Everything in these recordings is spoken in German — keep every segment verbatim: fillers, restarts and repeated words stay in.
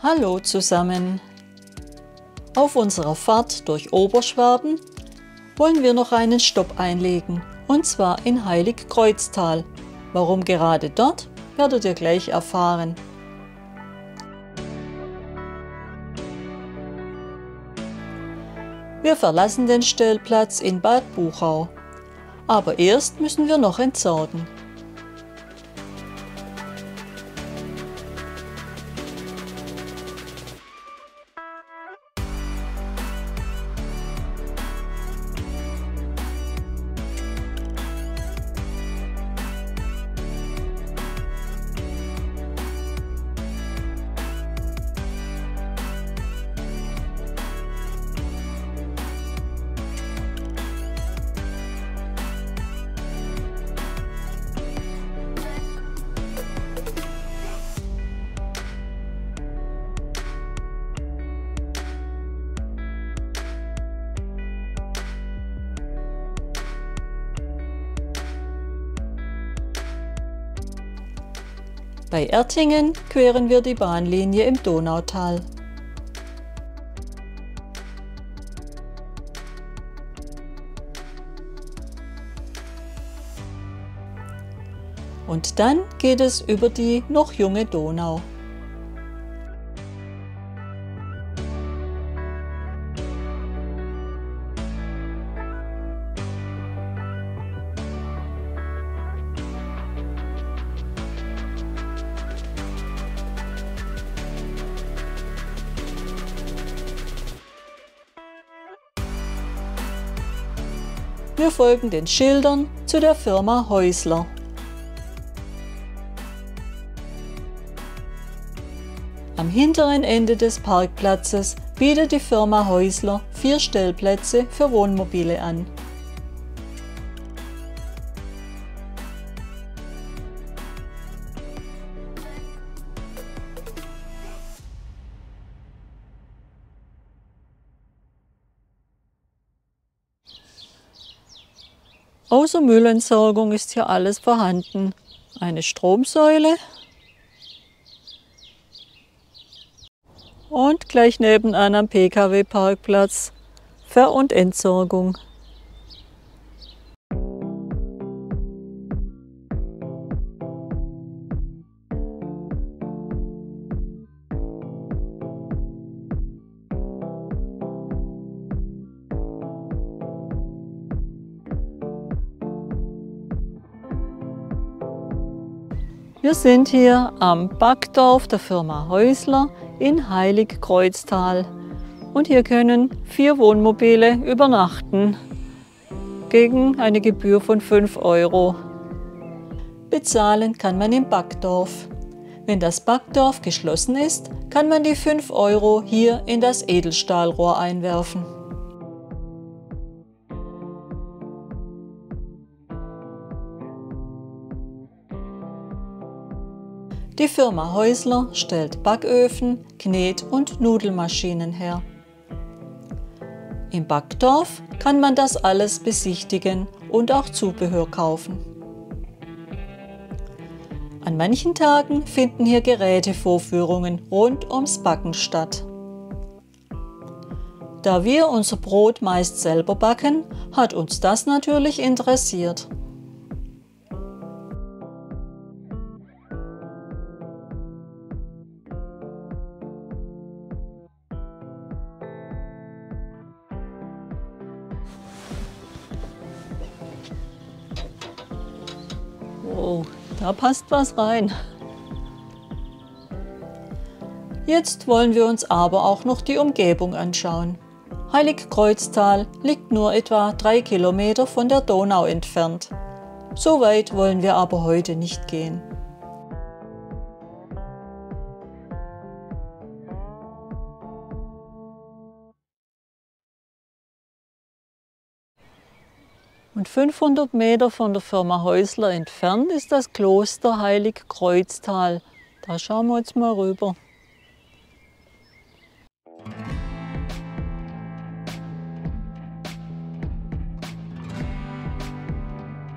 Hallo zusammen! Auf unserer Fahrt durch Oberschwaben wollen wir noch einen Stopp einlegen, und zwar in Heiligkreuztal. Warum gerade dort, werdet ihr gleich erfahren. Wir verlassen den Stellplatz in Bad Buchau, aber erst müssen wir noch entsorgen. Bei Ertingen queren wir die Bahnlinie im Donautal. Und dann geht es über die noch junge Donau. Wir folgen den Schildern zu der Firma Häusler. Am hinteren Ende des Parkplatzes bietet die Firma Häusler vier Stellplätze für Wohnmobile an. Außer Müllentsorgung ist hier alles vorhanden. Eine Stromsäule und gleich nebenan am P K W-Parkplatz Ver- und Entsorgung. Wir sind hier am Backdorf der Firma Häusler in Heiligkreuztal und hier können vier Wohnmobile übernachten gegen eine Gebühr von fünf Euro. Bezahlen kann man im Backdorf. Wenn das Backdorf geschlossen ist, kann man die fünf Euro hier in das Edelstahlrohr einwerfen. Die Firma Häusler stellt Backöfen, Knet- und Nudelmaschinen her. Im Backdorf kann man das alles besichtigen und auch Zubehör kaufen. An manchen Tagen finden hier Gerätevorführungen rund ums Backen statt. Da wir unser Brot meist selber backen, hat uns das natürlich interessiert. Oh, da passt was rein. Jetzt wollen wir uns aber auch noch die Umgebung anschauen. Heiligkreuztal liegt nur etwa drei Kilometer von der Donau entfernt. So weit wollen wir aber heute nicht gehen. Und fünfhundert Meter von der Firma Häusler entfernt ist das Kloster Heiligkreuztal. Da schauen wir jetzt mal rüber.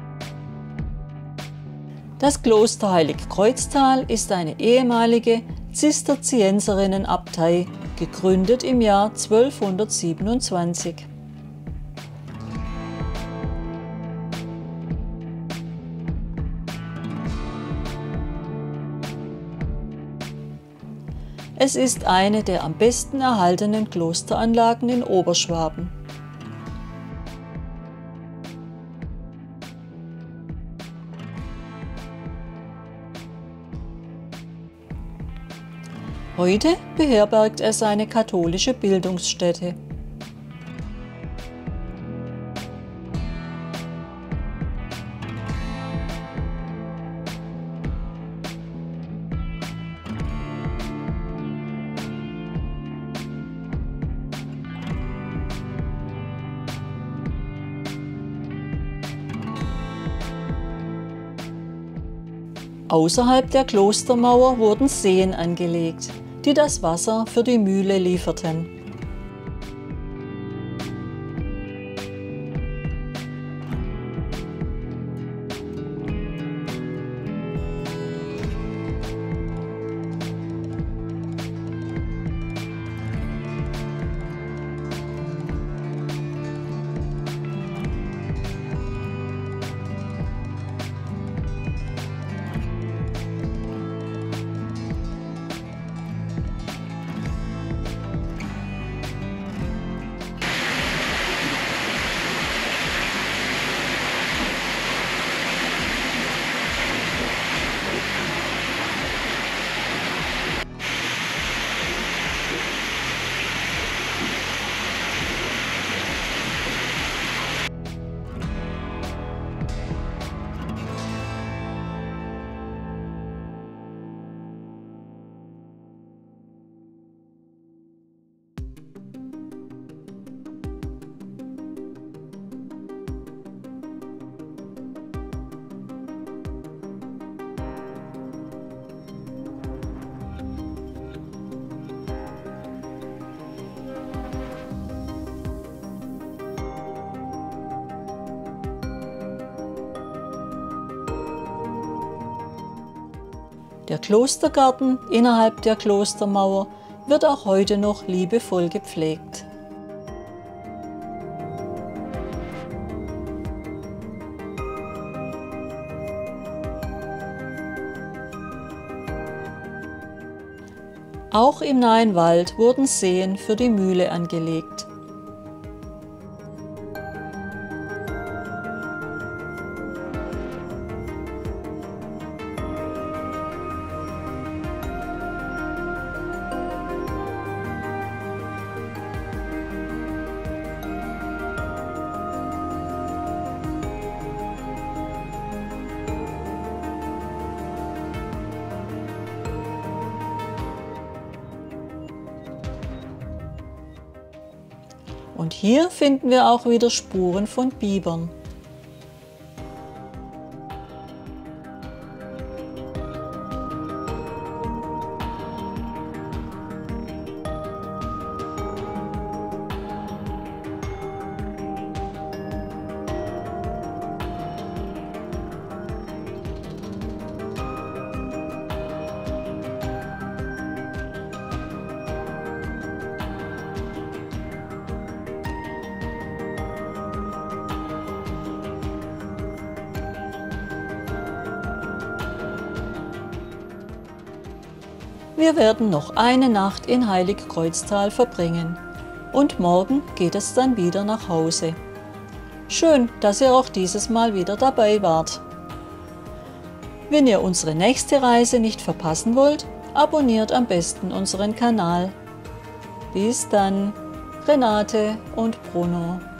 Das Kloster Heiligkreuztal ist eine ehemalige Zisterzienserinnenabtei, gegründet im Jahr zwölfhundertsiebenundzwanzig. Es ist eine der am besten erhaltenen Klosteranlagen in Oberschwaben. Heute beherbergt es eine katholische Bildungsstätte. Außerhalb der Klostermauer wurden Seen angelegt, die das Wasser für die Mühle lieferten. Der Klostergarten innerhalb der Klostermauer wird auch heute noch liebevoll gepflegt. Auch im nahen Wald wurden Seen für die Mühle angelegt. Und hier finden wir auch wieder Spuren von Bibern. Wir werden noch eine Nacht in Heiligkreuztal verbringen und morgen geht es dann wieder nach Hause. Schön, dass ihr auch dieses Mal wieder dabei wart. Wenn ihr unsere nächste Reise nicht verpassen wollt, abonniert am besten unseren Kanal. Bis dann, Renate und Bruno.